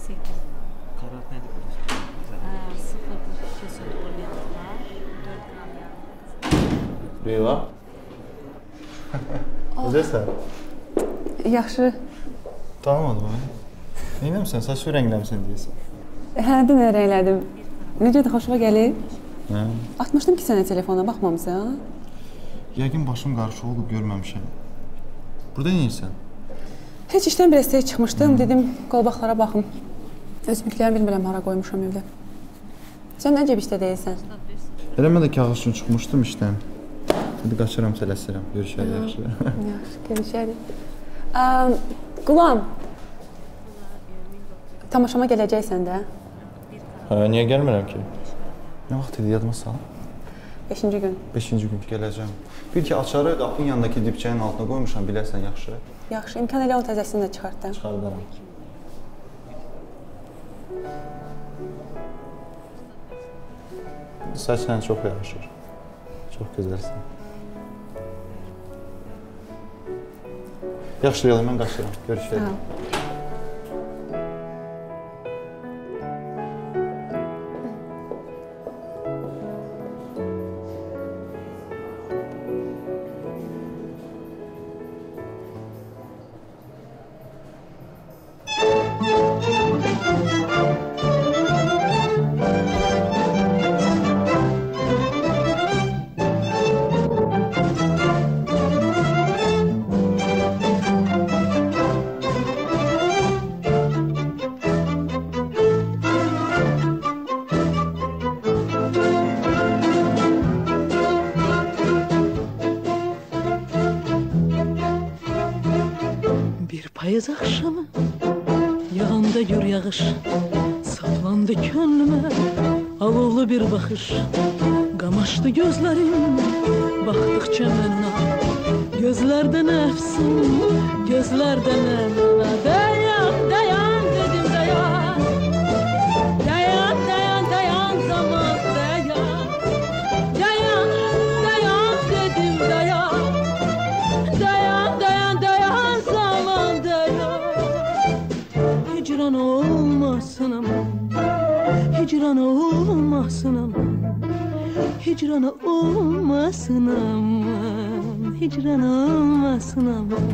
8. Karat nədir burası? 0,2 sotqul yağı var, 4 qram yağı. Reyla? Necəsən? Yaxşı. Tanımadım məni. Neynəmsən? Saçı rəngləmsən deyəsən. Hə, nə rənglədim. Necədir, xoşuma gəlir? Hə. Atmışdım ki sənə telefona, baxmamısan? Yəqin başım qarşı olub, görməmişəm. Burada neyirsən? Heç işdən bir əstəyə çıxmışdım, dedim qolbaqlara baxım. Özümüklərini bilmirəm, hara qoymuşam evdə. Sən nə cəb işdə deyilsən? Elə mən də kağız üçün çıxmışdım işdən. Hadi qaçıram, tələsirəm. Görüşərik, yaxşı. Yaxşı, görüşərik. Qulam, tamaşama gələcəksən də? Hə, niyə gəlmirəm ki? Nə vaxt idi, yadıma sal? 5-ci gün. 5-ci gün gələcəm. Bir ki, açarı qapının yanındakı dibçəyin altına qoymuşam, bilərsən, yaxşı. Yaxşı, imkan elə o təzəsini də çıxartdım. Çıxardaram. Saç sənə çox yaraşır. Çox gözəlsən. Yaxşı, Reyla, mən qaçıram. Görüşərik. Payız axşamı yağanda gür yağış, saplandı könlümə alovlu bir baxış. Qamaşdı gözlərim baxdıqca mənə, gözlərdə nəfsim, gözlərdə mənə. Dayan, dayan dedim, dayan. Dayan, dayan, dayan zaman, dayan. Dayan, dayan dedim, dayan. Dayan, dayan, dayan zaman, dayan. Hicran olmasın aman, hicran olmasın aman, hicran olmasın aman, hicran olmasın aman.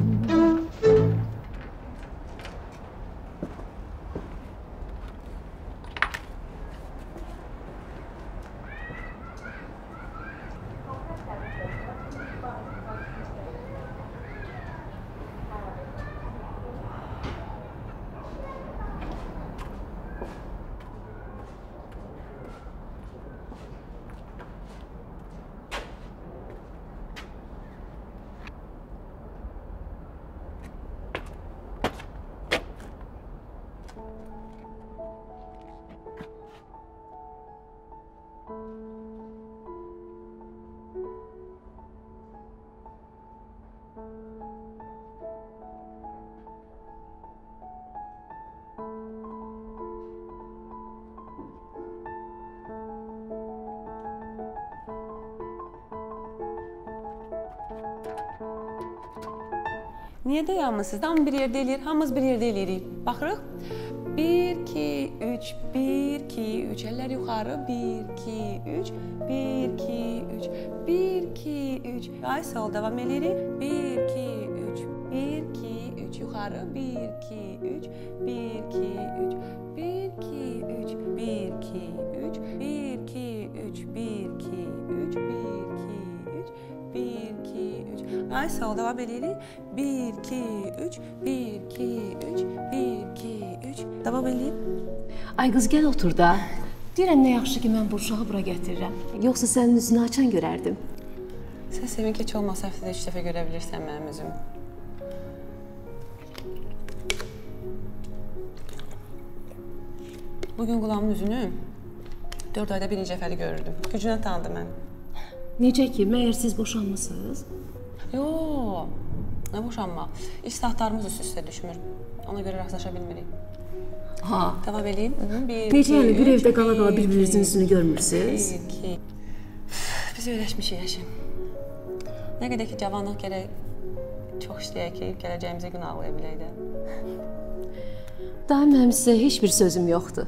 Niyə dayanmısınız? Hamı bir yerdə eləyir, hamımız bir yerdə eləyirik. Baxırıq. 1, 2, 3, 1, 2, 3. Əllər yuxarı. 1, 2, 3, 1, 2, 3, 1, 2, 3. Ay, sol, davam eləyirik. 1, 2, 3, 1, 2, 3. Yuxarı. 1, 2, 3, 1, 2, 3, 1, 2, 3, 1, 2, 3, 1, 2, 3, 1, 2, 3, 1, 2, 3, 1, 2, 3. Ay, sol, davam eləyirik. 1, 2, 3, 1, 2, 3, 1, 2, 3. Davam eləyin. Ay qız, gəl otur da. Deyirəm, nə yaxşı ki, mən bu uşağı bura gətirirəm. Yoxsa sənin üzünü açan görərdim. Sən sevin ki, heç olmasa həftədə 3 dəfə görə bilirsən mənim üzümü. Bugün Qulamın üzünü 4 ayda birinci dəfəli görürdüm. Gücünə tanıdı məni. Necə ki, məyər siz boşanmısınız? Yox, nə boşanma. İş saatlarımız üst-üstə düşmür. Ona görə rastlaşa bilmirik. Ha. Davam eləyin. Necə yəni, bir evdə qala-qala bir-birinizin üzünü görmürsünüz? 1, 2. Biz öyrəşmişik Həşim. Nə qədər ki, cavanlıq gərək çox işləyək ki, gələcəyimizə gün ağlaya bilək də. Daha mənim sizə heç bir sözüm yoxdur.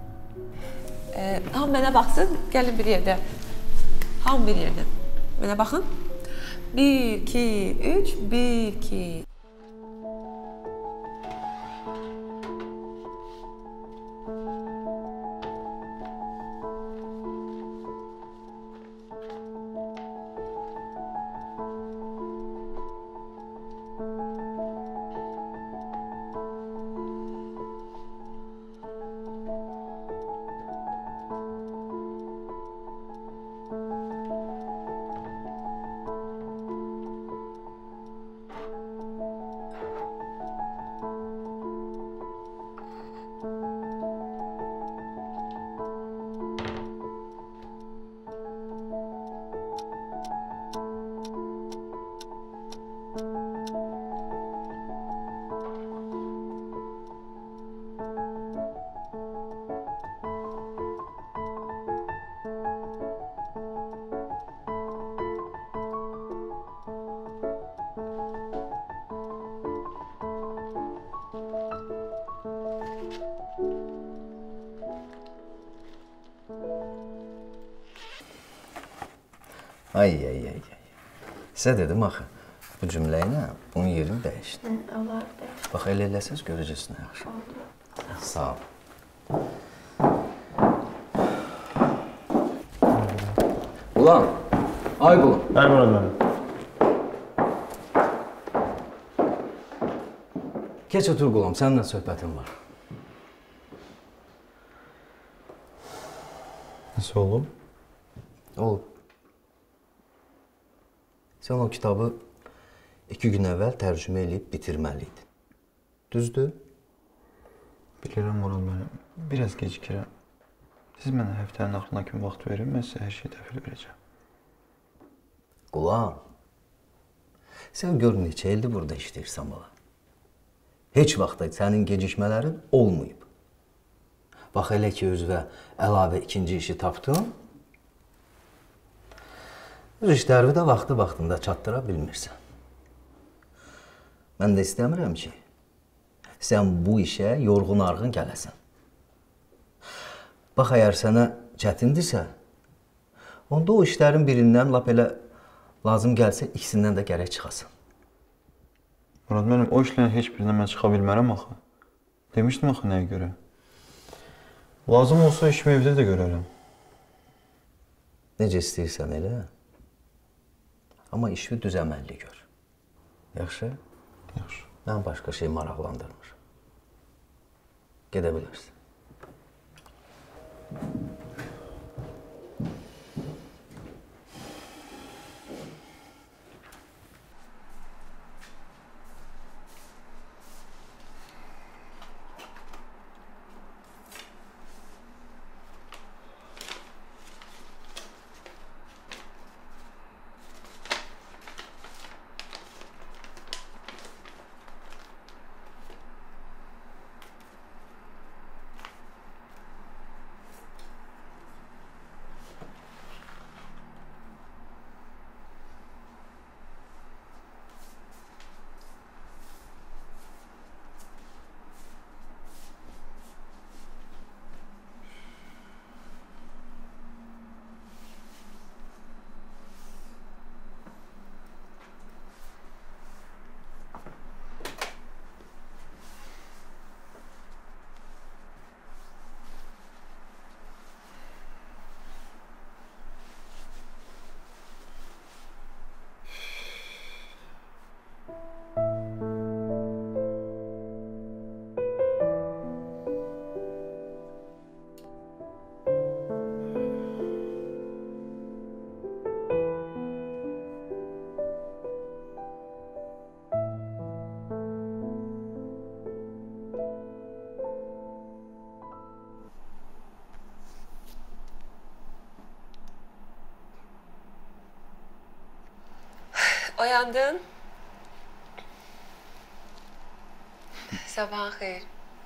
Hamı mənə baxsın, gəlin bir yerdə. Hamı bir yerdə. Mənə baxın. 1, 2, 3, 1, 2. Ay. Sizə dedim axı, bu cümlə ilə bunun yerini dəyişdi. Olar, dəyişdi. Bax, elə eləsəz görəcəksiniz yaxşı. Sağ ol. Ulan, ay qulum. Bəli, Murad müəllim. Keç otur qulum, səninlə söhbətim var. Nəsə olub? Olub. Sən o kitabı 2 gün əvvəl tərcümə edib bitirməliydin. Düzdür? Bilirəm, Murad müəllim. Biraz gecikirəm. Siz mənə həftənin axırına kimi vaxt verin, mən sizə hər şeyi təhvil verəcəm. Qulam, sən gör neçə ildir burada işləyirsən bala. Heç vaxtda sənin gecikmələrin olmayıb. Bax, elə ki, özünə əlavə ikinci işi tapdın, öz işlərini də vaxtında çatdıra bilmirsən. Mən də istəmirəm ki, sən bu işə yorğun-arğın gələsən. Bax, əgər sənə çətindirsə, onda o işlərin birindən lap elə lazım gəlsə, ikisindən də gərək çıxasın. Murad müəllim, o işlərin heç birindən mən çıxa bilmərəm axı. Demişdim axı nəyə görə? Lazım olsa işimi evdə də görərəm. Necə istəyirsən elə? Amma işi düz əməlli gör. Yaxşı? Yaxşı. Mən başqa şey maraqlandırmır. Gedə bilərsən. Oyandın. Sabahın xeyir.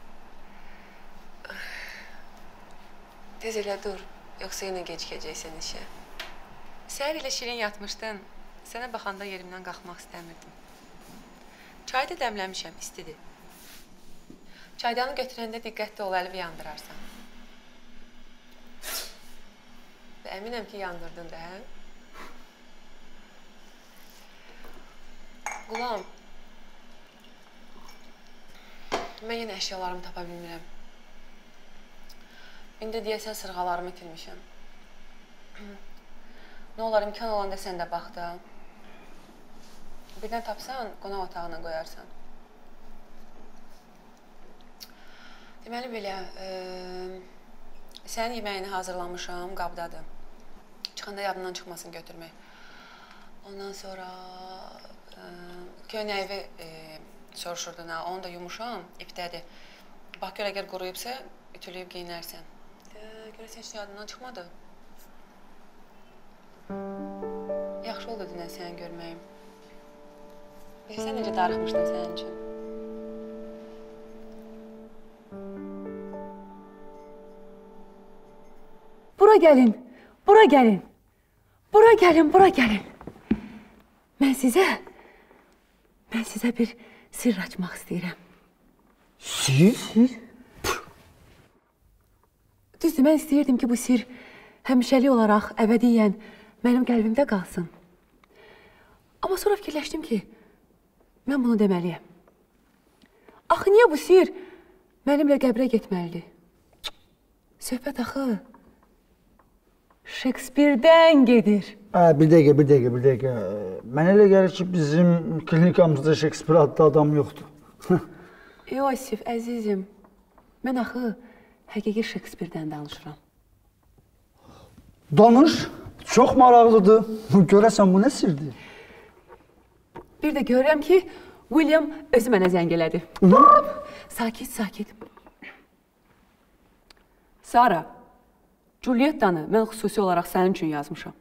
Tez elə dur, yoxsa yenə gecikəcəksən işə. Səhər ilə şirin yatmışdın, sənə baxanda yerimdən qalxmaq istəmirdim. Çayı da dəmləmişəm, istidir. Çaydanı götürəndə diqqətli ol, əli yandırarsan. Əminəm ki, yandırdın da, hə? Qulam, mən yenə əşyalarımı tapa bilmirəm. İndi deyəsən sırğalarımı itirmişəm. Nə olar, imkan olanda sən də bax da. Birdən tapsan, qonaq otağına qoyarsan. Deməli belə, sənin yeməyini hazırlamışam, qabdadır. Çıxanda yadından çıxmasın götürmək. Ondan sonra köynəyi soruşurdun, onu da yumuşam, ipdədir. Bax, gör, əgər quruyubsa, ütülüyüb geyinərsən. Görəsən, heç yadından çıxmadı. Yaxşı oldu dünən səni görməyim. Sən necə darıxmışdın sənin üçün? Bura gəlin, bura gəlin. Bura gəlin, bura gəlin. Mən sizə bir sirr açmaq istəyirəm. Sir? Düzdür, mən istəyirdim ki, bu sirr həmişəlik olaraq əbədiyyən mənim qəlbimdə qalsın. Amma sonra fikirləşdim ki, mən bunu deməliyəm. Axı, niyə bu sirr mənimlə qəbrə getməlidir? Söhbət axı Şekspirdən gedir. Bir dəqiqə. Mənə elə gəlir ki, bizim klinikamızda Şekspir adlı adam yoxdur. Yosif, əzizim, mən axı həqiqi Şekspirdən danışıram. Danış, çox maraqlıdır. Görəsən, bu nə sirdir? Bir də görürəm ki, William özü mənə zəng elədi. Sakit. Sara, Juliettanı mən xüsusi olaraq sənin üçün yazmışam.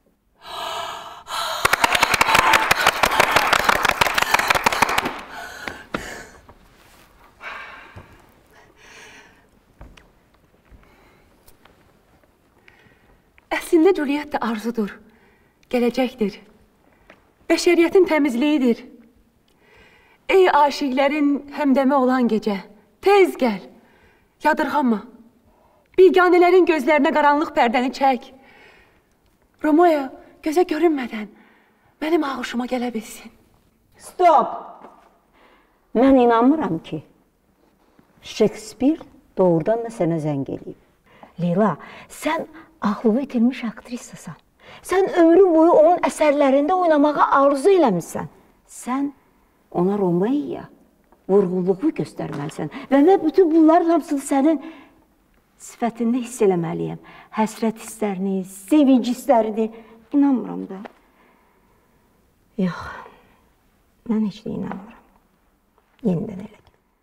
Əslində Julietta arzudur, gələcəkdir, bəşəriyyətin təmizliyidir. Ey aşiqlərin həmdəmə olan gecə, tez gəl, yadırğanma. Biganələrin gözlərinə qaranlıq pərdəni çək. Romeo, gözə görünmədən mənim ağuşuma gələ bilsin. Stop! Mən inanmıram ki, Şekspir doğrudan da sənə zəng eləyib. Leyla, sən ağlını itirmiş aktrisasan. Sən ömrün boyu onun əsərlərində oynamağa arzu eləmişsən. Sən ona Romeo'ya vurğunluğu göstərməlisən və mən bütün bunların hamısını sənin sifətində hiss eləməliyəm. Həsrət hisslərini, sevinc hisslərini. İnanmıram da. Yox, mən heç də inanmıram. Yenidən elə.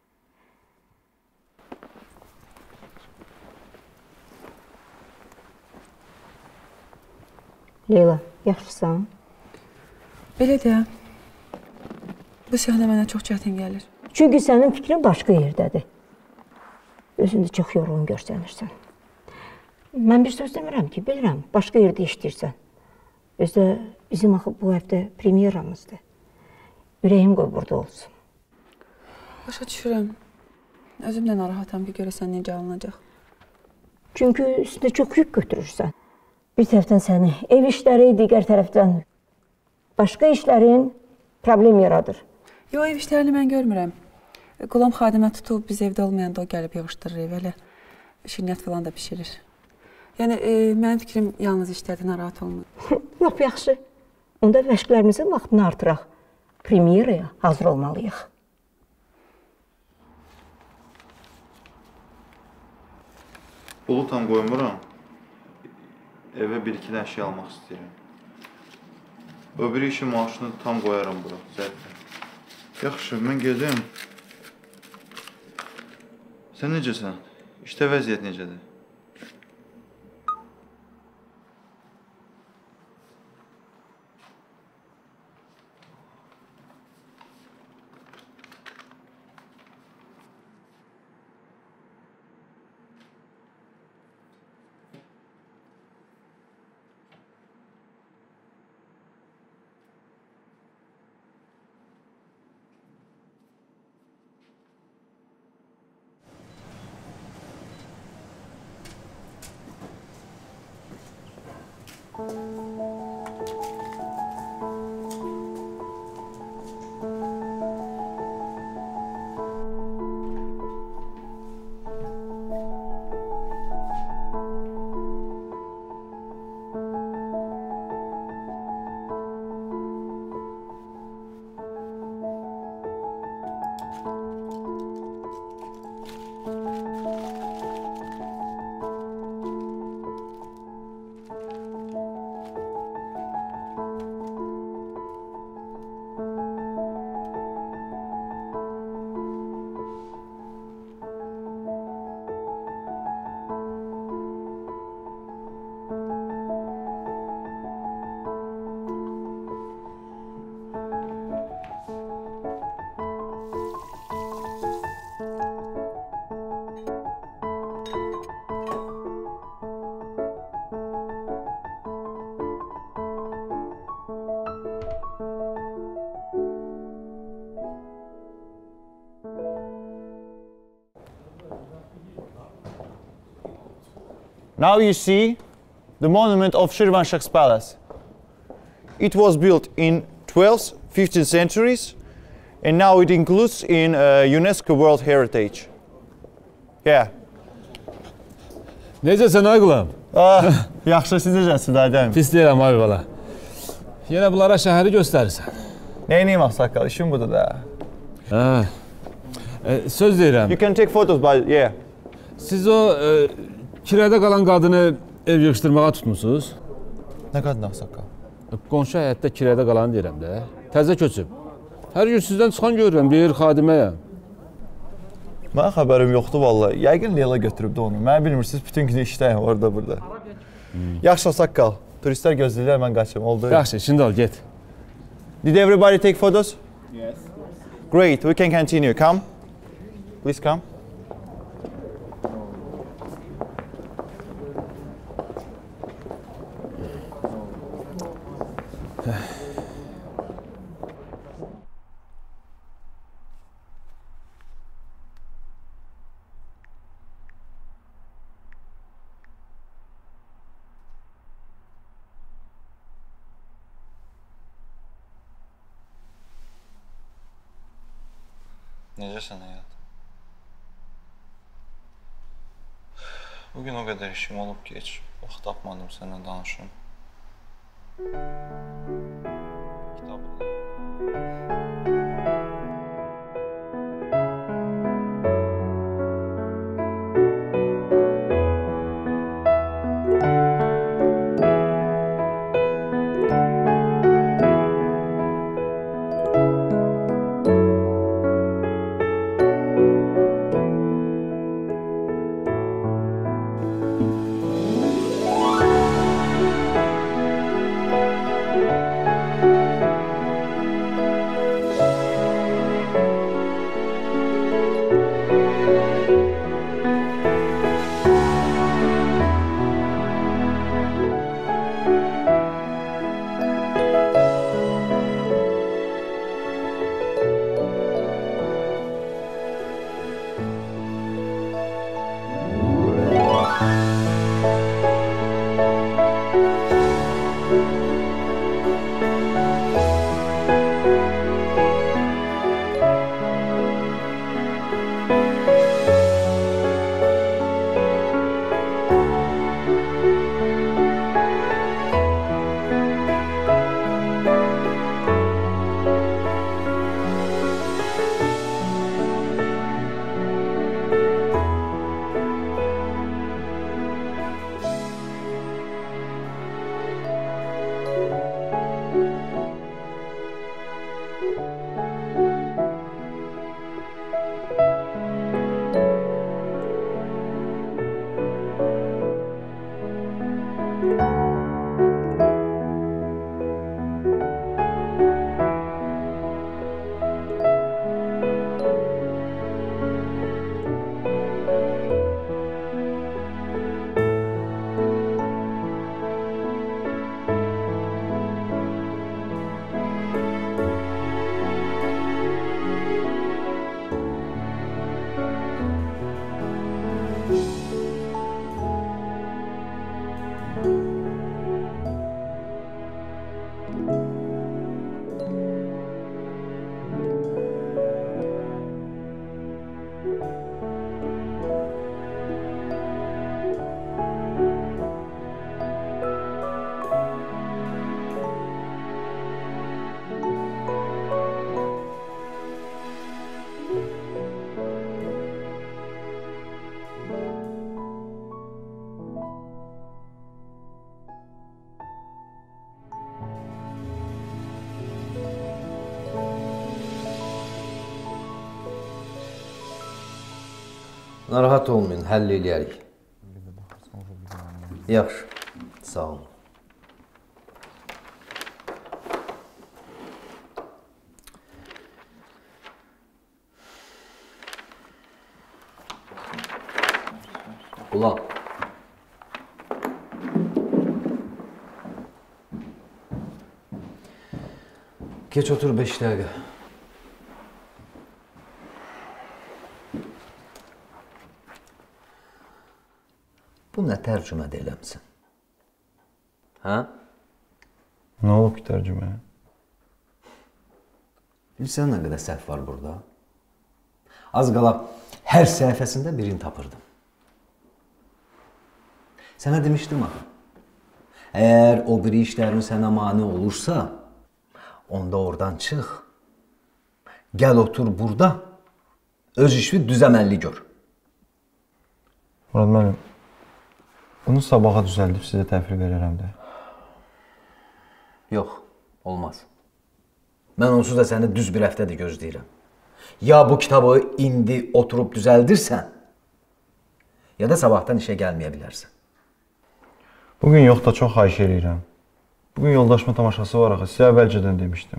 Leyla, yaxşısan? Belə də, bu səhnə mənə çox çətin gəlir. Çünki sənin fikrin başqa yerdədir. Özünü çox yorğun görsənirsən. Mən bir söz demirəm ki, bilirəm, başqa yerdə işləyirsən. Özdə bizim axı bu həftə premyeramızdır. Ürəyim qoy burada olsun. Başa düşürəm. Özüm də narahatam ki, görəsən necə alınacaq. Çünki üstünə çox yük götürürsən. Bir tərəfdən səni ev işləri, digər tərəfdən başqa işlərin problem yaradır. Yox, ev işlərini mən görmürəm. Qulam xadimə tutub, biz evdə olmayanda o gəlib yığışdırır ev, elə şirniyyat falan da pişirir. Yəni, mənim fikrim yalnız işlədi, narahat olmur. Lap yaxşı. Onda məşqlərimizin vaxtını artıraq. Premyeraya hazır olmalıyıq. Pulu tam qoymuram. Evə bir-iki əşya almaq istəyirəm. Öbürü işin maaşını tam qoyaram bura, zərfə. Yaxşı, mən gedim. Sən necəsən? İşdə vəziyyət necədir? Now you see the monument of Shirvanshah's palace. It was built in 12th, 15th centuries, and now it includes in UNESCO World Heritage. Yeah. Necəsən ay qulam? Yaxşı, siz necəsiniz Adəm? Pis deyirəm ay bala. Yenə bunlara şəhəri göstərirsən. Neyiniyim ağsaqqal, işim budur da. Söz deyirəm. You can take photos by, yeah. Siz o kirədə qalan qadını ev yığışdırmağa tutmusunuz? Nə qadın ağsaqqal? Qonşu həyətdə kirədə qalan deyirəm də. Təzə köçüb. Hər gün sizdən çıxan görürəm, deyir xadiməyəm. Mənə xəbərim yoxdur vallahi. Yəqin Leyla götürübdü onu. Mən bilmirsiniz, bütün günü işdəyim orada burada. Yaxşı ağsaqqal. Turistlər gözləyirlər, mən qaçım. Oldu. Yaxşı, şimdi al, get. Did everybody take photos? Yes. Great, we can continue. Come. Please come. Necəsən həyat? Bugün o qədər işim olub ki, heç vaxt tapmadım sənlə danışım. Narahat olmayın, həll eləyərik. Yaxşı, sağ olun. Ulan. Geç otur 5 dəqiqə. Bu nə tərcümə eləmsin? Hə? Nə olub ki tərcüməyə? Bilsən nə qədər səhv var burada? Az qala hər səhifəsində birini tapırdım. Sənə demişdim axı. Əgər o biri işlərin sənə mane olursa, onda oradan çıx. Gəl otur burada, öz işini düzəməlli gör. Murad müəllim, bunu sabaha düzəldib sizə təhvil verərəm də. Yox, olmaz. Mən onsuz da səni düz bir həftədir gözləyirəm. Ya bu kitabı indi oturub düzəldirsən, ya da sabahdan işə gəlməyə bilərsən. Bugün yox da çox xahiş edirəm. Bugün yoldaşma tamaşası var axı, sizə əvvəlcədən demişdim.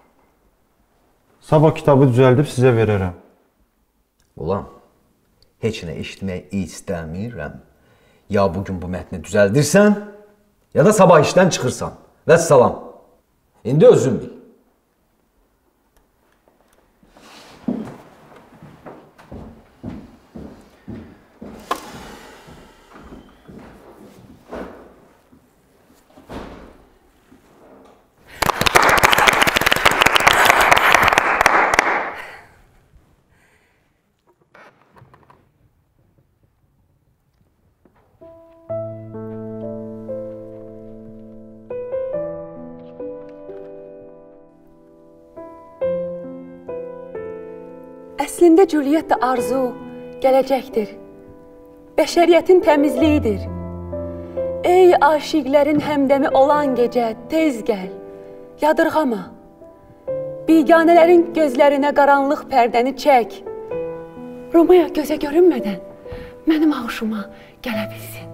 Sabah kitabı düzəldib sizə verərəm. Ulan, heç nə eşitmək istəmirəm. Ya bugün bu mətni düzəldirsən, ya da sabah işdən çıxırsan. Vəssalam. İndi özün bil. Əslində Julietta arzu, gələcəkdir. Bəşəriyyətin təmizliyidir. Ey aşiqlərin həmdəmi olan gecə, tez gəl, yadırğama. Biganələrin gözlərinə qaranlıq pərdəni çək. Romeo gözə görünmədən mənim ağuşuma gələ bilsin.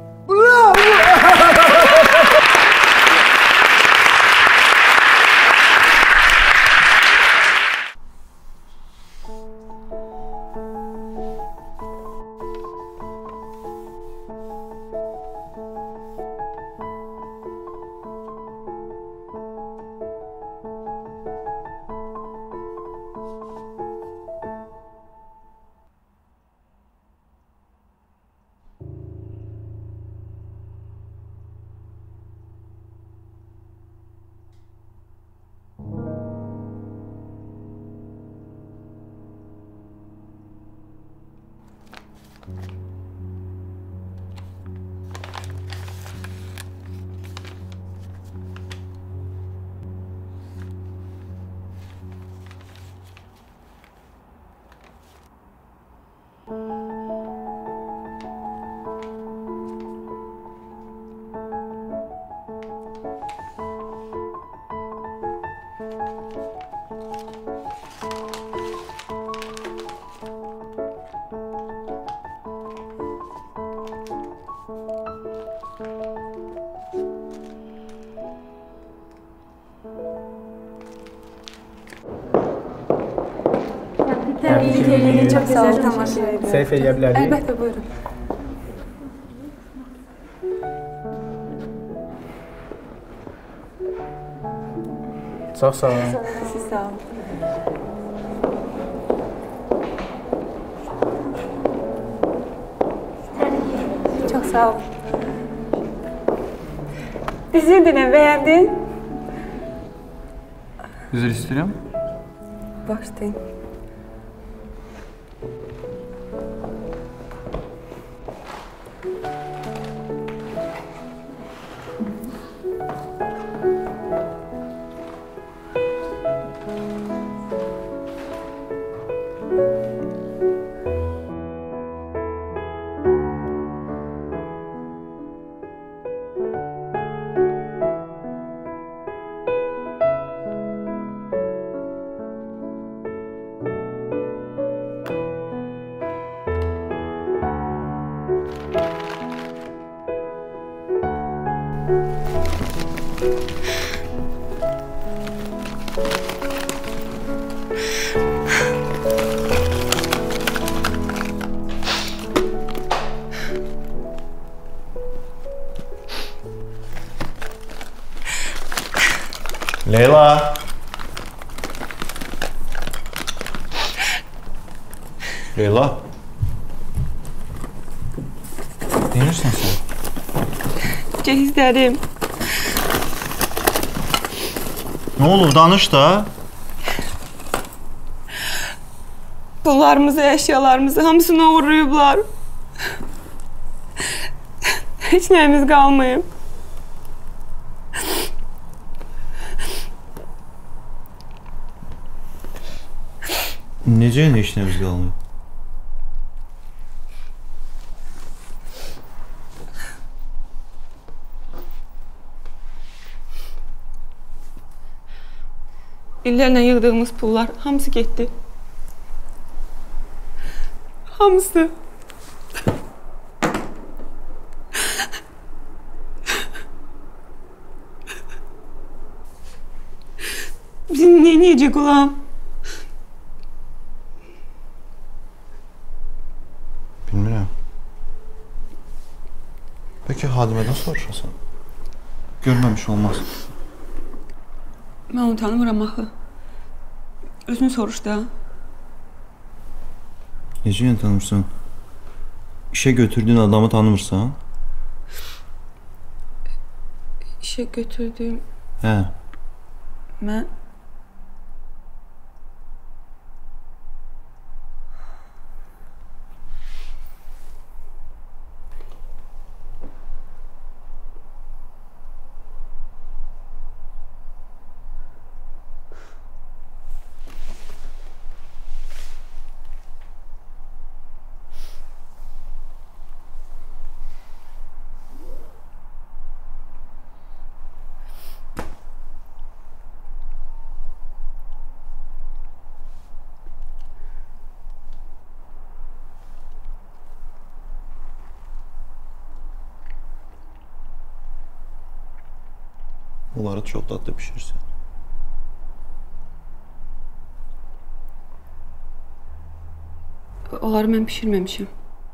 Çox sağ olun, tamaşa edirəm. Səhv eləyə bilərik? Əlbəttə, buyurun. Çox sağ olun. Siz sağ olun. Çox sağ olun. Üzüldün, bəyəndin? Üzr istəyirəm. Başlayın. Leyla. Leyla. Neyirsən sən? Cehizlərim. Nə olub, danış da. Pullarımızı, əşyalarımızı hamısını uğurlayıblar. Heç nəyimiz qalmayıb. Necə heç nəyimiz qalmayıb? İllərlə yığdığımız pullar hamısı getdi. Hamısı. Biz nə edəcək ulan? Bilmirəm. Peki Hadimədən soruşasan? Görməmiş olmaz. Mən onu tanımıram axı. Özünü soruş da. Necə yəni tanımırsan? İşə götürdüyün adamı tanımırsan? İşə götürdüyüm... Hə. Mən... Bunları çox dadlı pişirsən. Onları mən pişirməmişim.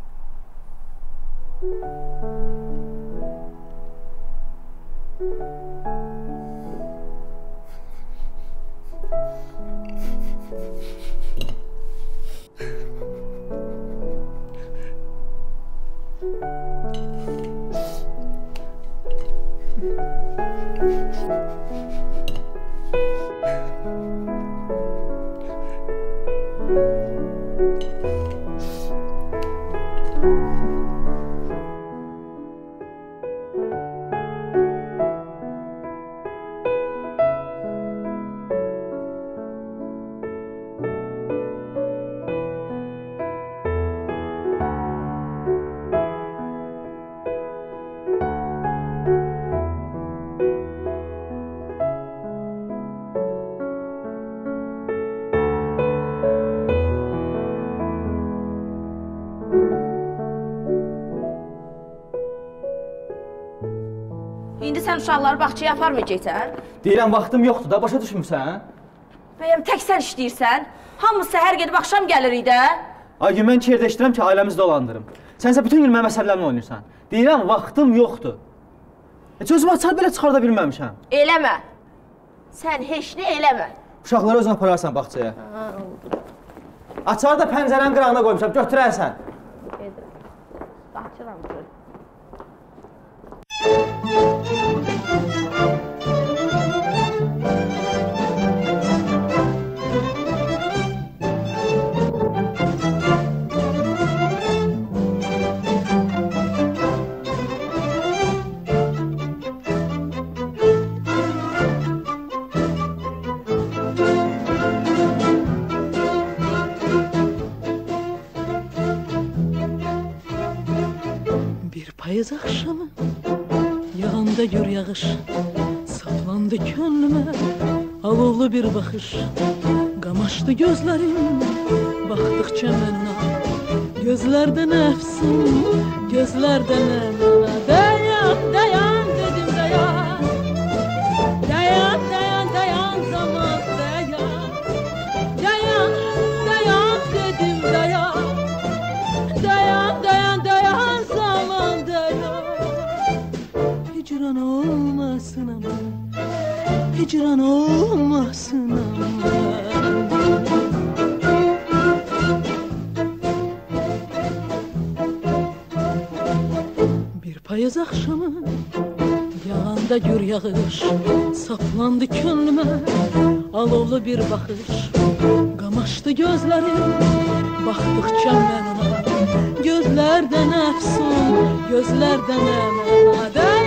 İndi sən uşaqları bağçaya aparmayacaqsan? Deyirəm, vaxtım yoxdur da, başa düşmürsən? Bəyəm, tək sən işləyirsən? Hamımız səhər gedib axşam gəlirik də. Ay gün mən yerdə işləyirəm ki, ailəmizi dolandırım. Sənsə bütün gün mənim məsələmlə oynayırsan. Deyirəm, vaxtım yoxdur. Heç özümü açar belə çıxarda bilməmişəm. Eləmə. Sən heç nə eləmə. Uşaqları özün apararsan bağçaya. Açarı da pəncərənin qırağına qoymuşam, götürərsən. Qaçıram. Payız axşamı yağanda gör yağış, saplandı könlümə alovlu bir baxış. Qamaşdı gözlərim baxdıqca mənə, gözlərdə nəfsim, gözlərdə mənə. Dayan, dayan dedim, dayan. hicran olmasın aman, hicran olmasın aman. Bir payız akşamı yağanda gür yağış, saplandı könlüme alovlu bir bakış. Qamaşdı gözlerim baktıkça mən ona, gözlərdən əfsun, gözlərdən əmədə.